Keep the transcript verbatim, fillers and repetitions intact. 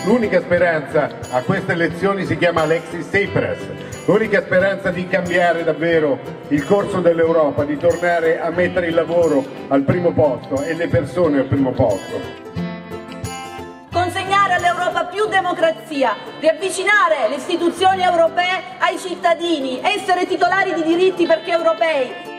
l'unica speranza a queste elezioni si chiama Alexis Tsipras, l'unica speranza di cambiare davvero il corso dell'Europa, di tornare a mettere il lavoro al primo posto e le persone al primo posto. Consegnare all'Europa più democrazia, riavvicinare le istituzioni europee ai cittadini, essere titolari di diritti perché europei.